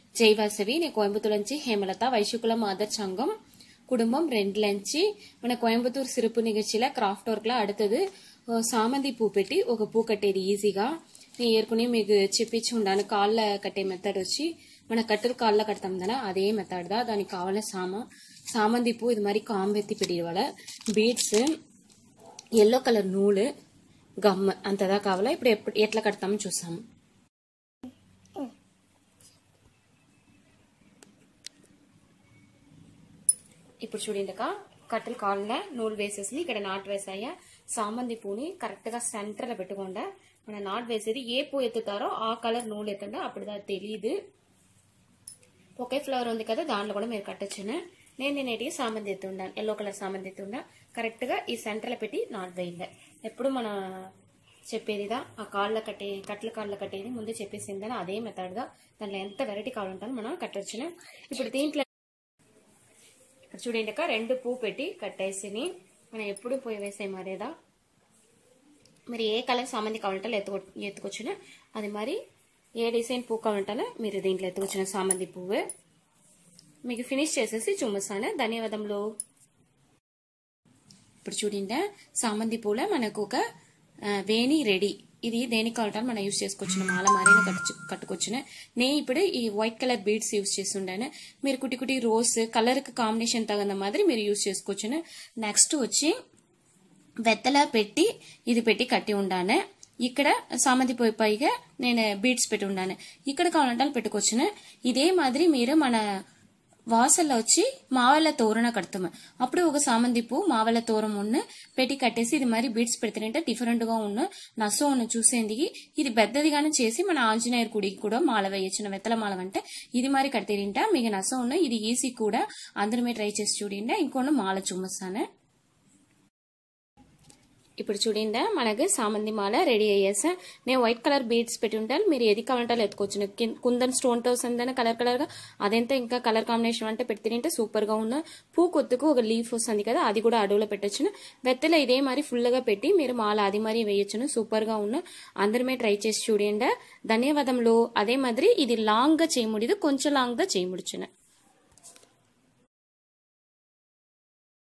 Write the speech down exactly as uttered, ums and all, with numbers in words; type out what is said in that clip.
జైవాసవి నేను కోయంబత్తూరు నుంచి హేమలత వైశ్యకులం ఆదర్ సంఘம் குடும்பம் ரெண்டுல నుంచి మన కోయంబత్తూరు సిరుపు నిగచ్చిల క్రాఫ్ట్ వర్క్ లా அடுத்தது సామంతి పూ పెట్టి ఒక పూ కట్టేది ఈజీగా నేను ఏర్కొని మీకు చెప్పించి ఉండాను కాళ్ళ కట్టే మెథడ్ వచ్చి మన కట్టలు కాళ్ళ కడతాం కదా అదే మెథడ్ దా దానికి కావాల సామ సామంతి పూ ఇది மாதிரி காம்பெத்தி பிடிவால బీడ్స్ yellow కలర్ నూలు గమ్ అంతదా కావాలా ఇప్పుడు ఎట్లా కడతామో చూసాము ఇప్పుడు చూడండిక కట్టలు కాళ్ళ నూలు వేసేసి ఇక్కడ నాట్ వేసాయా సామంతి పూని కరెక్ట్ గా సెంటర్ లో పెట్టుకోండా మన నాట్ వేసేది ఏ పూ ఎత్తుతారో ఆ కలర్ నూలు ఎత్తండి అప్పుడు దా తెలియదు ఒకే ఫ్లవర్ ఉంది కదా దాంట్లో కూడా మీరు కట్టొచ్చును నేను నేనేటికి సామంతి ఎత్తుండాను ఎల్లో కలర్ సామంతి ఎత్తుండా కరెక్ట్ గా ఈ సెంటర్ లో పెట్టి నాట్ వేయండి ఎప్పుడు మన చెప్పేదిదా ఆ కాళ్ళ కట్టే కట్ల కాళ్ళ కట్టేది ముందే చెప్పేసిందని అదే మెథడ్ గా దాంట్లో ఎంత వెరైటీ కావాలంటాను మనం కట్టొచ్చును ఇప్పుడు దీంట్లో చూడండి రెండు పూ పెట్టి కట్టేసి మనం ఎప్పుడు పోయి వేసే మరేదా మరి ఏ కలర్ సామంతి కావాలంటే ఎత్తుకొ ఎత్తుకొచ్చిన అది మరి ఏ డిజైన్ పూ కావాలంటే మీరు దీంట్లో ఎత్తుకొచ్చిన సామంతి పువ్వు మీకు ఫినిష్ చేసేసి చూపిస్తాను ధన్యవాదములు ఇప్పుడు చూడండి సామంతి పూల మనకు ఒక వేణి రెడీ ఇది దేనికి కావాలంటే మనం యూజ్ చేసుకోవచ్చు మాల మారిన కట్టు కట్టుకోవచ్చు నేను ఇప్పుడు ఈ వైట్ కలర్ బీడ్స్ యూజ్ చేస్తుండాను మీరు కుటి కుటి రోజ్ కలర్ కి కాంబినేషన్ తగిన మాదిరి మీరు యూజ్ చేసుకోవచ్చు నెక్స్ట్ వచ్చి వెత్తలా పెట్టి ఇది పెట్టి కట్టి ఉండాను ఇక్కడ సామంతి పోయి పైగా నేను బీడ్స్ పెట్టి ఉండాను ఇక్కడ కావాలంటే పెట్టుకోవచ్చు ఇదే మాదిరి మీరు మన వాసల్లో వచ్చి మావల తోరణ కడతాము అప్పుడు ఒక సామంతి పూ మావల తోరం ఉన్న పెట్టి కట్టేసి ఇది మరి బీడ్స్ పెడితేనంటే డిఫరెంట్ గా ఉన్న నసో ఉన్న చూసేందుకు ఇది పెద్దదిగానే చేసి మన ఆంజనేయర్ గుడికి కూడా మాల వేయచ్చిన వెత్తల మాల అంటే ఇది మరి కడితేరింట మీకు నసో ఉన్న ఇది ఈజీ కూడా అందరూ మీరు ట్రై చేసి చూడండి ఇంకొన్న మాల చూపిస్తాను ఇప్పుడు చూడండి మనకు సామంతి మాల రెడీ అయ్యేసా నేను వైట్ కలర్ బీడ్స్ పెట్టి ఉంటాను మీరు ఏది కావాలంటే ఎత్తుకోవచ్చు కుందన్ స్టోన్ టోస్ అందని కలర్ కలర్ గా అదంతా ఇంకా కలర్ కాంబినేషన్ అంటే పెడితే సూపర్ గా ఉన్న పూ కొత్తకు ఒక లీఫ్ వస్తుంది కదా అది కూడా అడవులో పెట్టొచ్చును వెత్తలో ఇదే మరి ఫుల్ గా పెట్టి మీరు మాల అది మరి వేయొచ్చును సూపర్ గా ఉన్న అందరమే ట్రై చేసి చూడండి ధన్యవాదములు అదే మాదిరి ఇది లాంగ్ గా చేయముడిది కొంచెం లాంగ్ గా చేయముడుచును